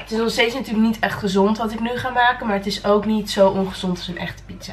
het is nog steeds natuurlijk niet echt gezond wat ik nu ga maken. Maar het is ook niet zo ongezond als een echte pizza.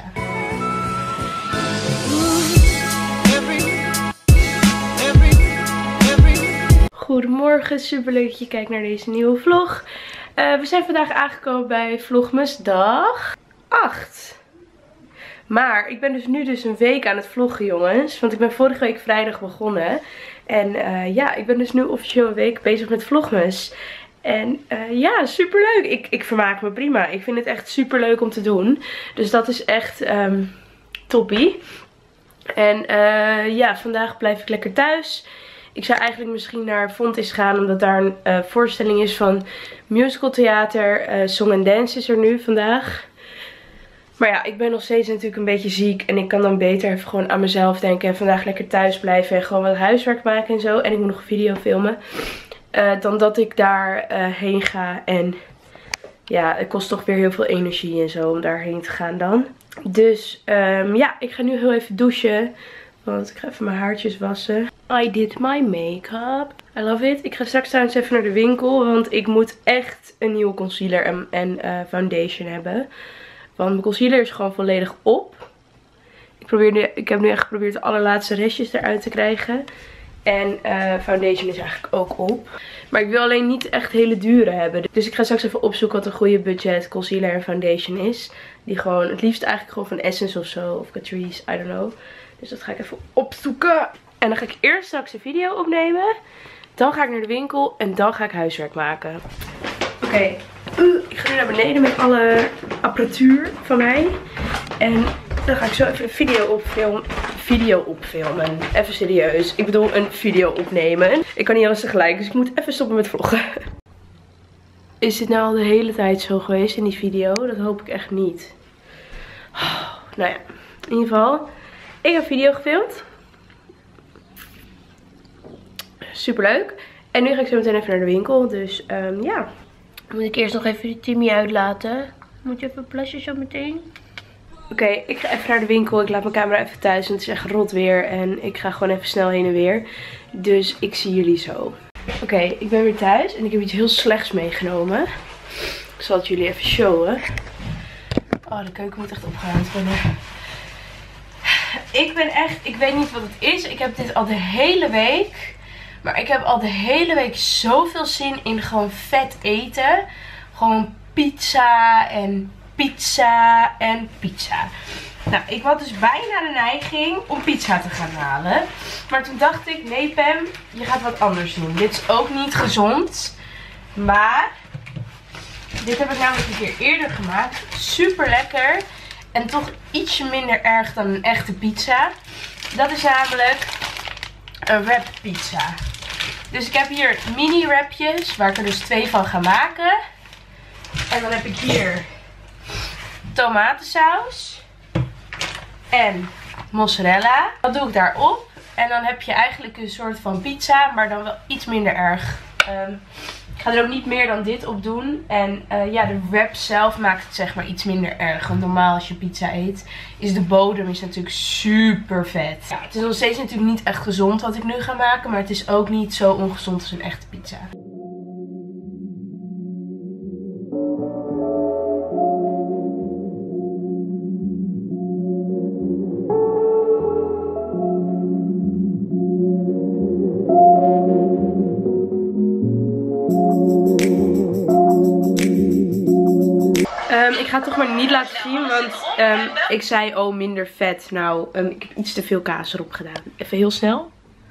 Goedemorgen, super leuk dat je kijkt naar deze nieuwe vlog. We zijn vandaag aangekomen bij Vlogmas dag 8. Maar ik ben dus nu een week aan het vloggen, jongens. Want ik ben vorige week vrijdag begonnen. En ja, ik ben dus nu officieel een week bezig met Vlogmas. En ja, super leuk. Ik vermaak me prima. Ik vind het echt super leuk om te doen. Dus dat is echt toppie. En ja, vandaag blijf ik lekker thuis. Ik zou eigenlijk misschien naar Fontys gaan, omdat daar een voorstelling is van musicaltheater. Song and Dance is er nu vandaag. Maar ja, ik ben nog steeds natuurlijk een beetje ziek. En ik kan dan beter even gewoon aan mezelf denken. En vandaag lekker thuis blijven en gewoon wat huiswerk maken en zo. En ik moet nog een video filmen. Dan dat ik daar heen ga. En ja, het kost toch weer heel veel energie en zo om daarheen te gaan dan. Dus ja, ik ga nu heel even douchen. Want ik ga even mijn haartjes wassen. I did my make-up. I love it. Ik ga straks trouwens even naar de winkel. Want ik moet echt een nieuwe concealer en foundation hebben. Want mijn concealer is gewoon volledig op. Ik heb nu echt geprobeerd de allerlaatste restjes eruit te krijgen. En foundation is eigenlijk ook op. Maar ik wil alleen niet echt hele dure hebben. Dus ik ga straks even opzoeken wat een goede budget concealer en foundation is. Die gewoon, het liefst eigenlijk gewoon van Essence of zo. Of Catrice, I don't know. Dus dat ga ik even opzoeken. En dan ga ik eerst straks een video opnemen. Dan ga ik naar de winkel. En dan ga ik huiswerk maken. Oké. Ik ga nu naar beneden met alle apparatuur van mij. En dan ga ik zo even een video opfilmen. Even serieus. Ik bedoel een video opnemen. Ik kan niet alles tegelijk. Dus ik moet even stoppen met vloggen. Is dit nou al de hele tijd zo geweest in die video? Dat hoop ik echt niet. Oh, nou ja. In ieder geval. Ik heb een video gefilmd. Super leuk. En nu ga ik zo meteen even naar de winkel. Dus ja. Dan moet ik eerst nog even Timmy uitlaten. Moet je even plassen zo meteen? Oké, ik ga even naar de winkel. Ik laat mijn camera even thuis. Want het is echt rot weer. En ik ga gewoon even snel heen en weer. Dus ik zie jullie zo. Oké, ik ben weer thuis. En ik heb iets heel slechts meegenomen. Ik zal het jullie even showen. Oh, de keuken moet echt opgeruimd worden. Ik weet niet wat het is. Ik heb dit al de hele week. Maar ik heb al de hele week zoveel zin in gewoon vet eten. Gewoon pizza en pizza en pizza. Nou, ik had dus bijna de neiging om pizza te gaan halen. Maar toen dacht ik, nee Pam, je gaat wat anders doen. Dit is ook niet gezond. Maar dit heb ik namelijk een keer eerder gemaakt. Super lekker. En toch ietsje minder erg dan een echte pizza. Dat is namelijk een wrap pizza. Dus ik heb hier mini wrapjes waar ik er dus 2 van ga maken. En dan heb ik hier tomatensaus en mozzarella. Dat doe ik daarop. En dan heb je eigenlijk een soort van pizza, maar dan wel iets minder erg. Ik ga er ook niet meer dan dit op doen. En ja, de wrap zelf maakt het zeg maar iets minder erg. Want normaal als je pizza eet, is de bodem natuurlijk super vet. Ja, het is nog steeds natuurlijk niet echt gezond wat ik nu ga maken. Maar het is ook niet zo ongezond als een echte pizza. Ik ga het toch maar niet laten zien, want ik zei oh minder vet. Nou, ik heb iets te veel kaas erop gedaan. Even heel snel.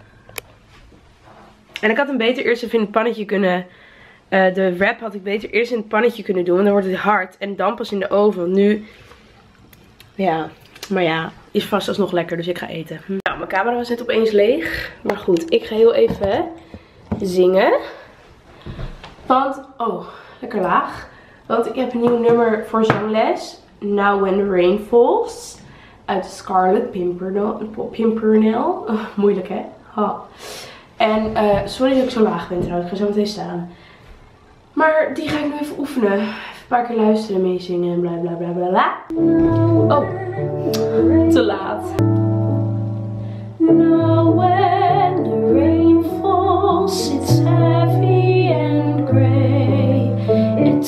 En ik had hem beter eerst even in het pannetje kunnen, de wrap had ik beter eerst in het pannetje kunnen doen. Want dan wordt het hard en dan pas in de oven. Want nu, ja, maar ja, is vast alsnog lekker, dus ik ga eten. Nou, mijn camera was net opeens leeg. Maar goed, ik ga heel even zingen. Want, oh, lekker laag. Want ik heb een nieuw nummer voor zangles. Now When the Rain Falls. Uit Scarlet Pimpernel. Oh, moeilijk hè? Oh. En sorry dat ik zo laag ben trouwens. Ik ga zo meteen staan. Maar die ga ik nu even oefenen. Even een paar keer luisteren, meezingen en bla bla bla bla bla. Oh, te laat. Now when the rain falls, it's heavy and grey. It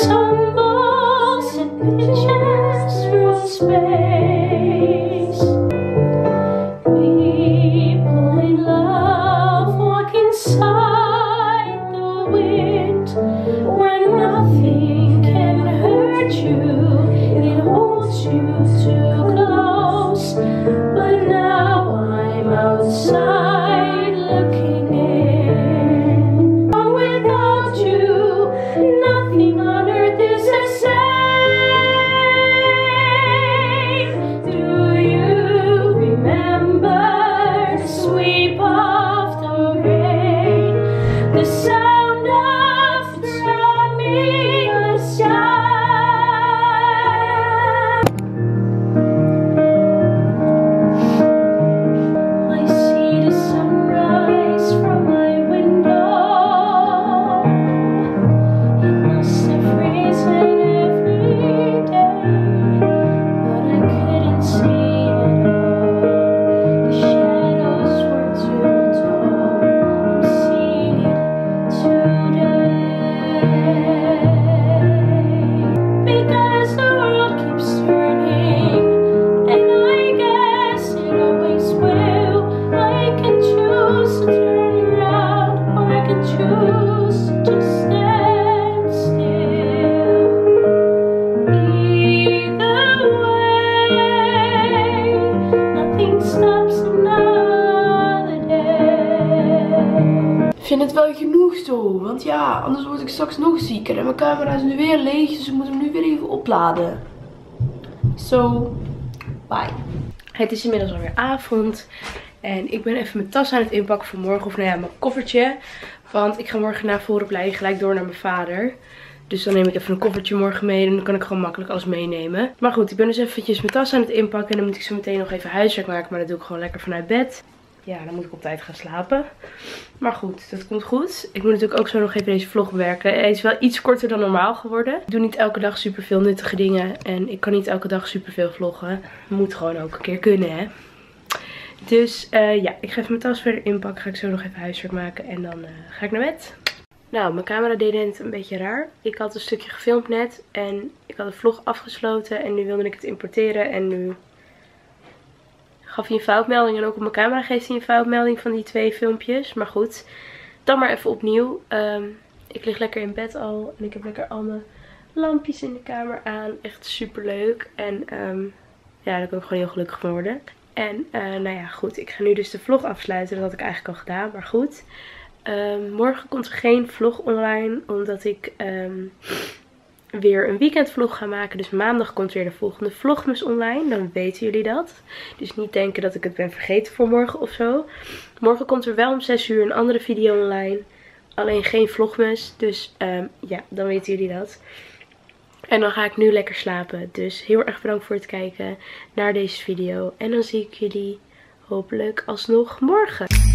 zo. Want ja, anders word ik straks nog zieker. En mijn camera is nu weer leeg, dus ik moet hem nu weer even opladen. So, bye. Het is inmiddels alweer avond. En ik ben even mijn tas aan het inpakken voor morgen. Of nou ja, mijn koffertje. Want ik ga morgen na vooropleiding gelijk door naar mijn vader. Dus dan neem ik even een koffertje morgen mee. En dan kan ik gewoon makkelijk alles meenemen. Maar goed, ik ben dus eventjes mijn tas aan het inpakken. En dan moet ik zo meteen nog even huiswerk maken. Maar dat doe ik gewoon lekker vanuit bed. Ja, dan moet ik op tijd gaan slapen. Maar goed, dat komt goed. Ik moet natuurlijk ook zo nog even deze vlog bewerken. Hij is wel iets korter dan normaal geworden. Ik doe niet elke dag super veel nuttige dingen. En ik kan niet elke dag super veel vloggen. Moet gewoon ook een keer kunnen, hè. Dus ja, ik ga even mijn tas verder inpakken. Ga ik zo nog even huiswerk maken. En dan ga ik naar bed. Nou, mijn camera deed net een beetje raar. Ik had een stukje gefilmd net. En ik had de vlog afgesloten. En nu wilde ik het importeren. En nu gaf hij een foutmelding. En ook op mijn camera geeft hij een foutmelding van die 2 filmpjes. Maar goed, dan maar even opnieuw. Ik lig lekker in bed al. En ik heb lekker al mijn lampjes in de kamer aan. Echt super leuk. En ja, daar kan ik gewoon heel gelukkig van worden. En nou ja, goed. Ik ga nu dus de vlog afsluiten. Dat had ik eigenlijk al gedaan. Maar goed. Morgen komt er geen vlog online. Omdat ik weer een weekendvlog ga maken. Dus maandag komt weer de volgende vlogmas online. Dan weten jullie dat. Dus niet denken dat ik het ben vergeten voor morgen of zo. Morgen komt er wel om 6 uur een andere video online. Alleen geen vlogmas. Dus ja, dan weten jullie dat. En dan ga ik nu lekker slapen. Dus heel erg bedankt voor het kijken naar deze video. En dan zie ik jullie hopelijk alsnog morgen.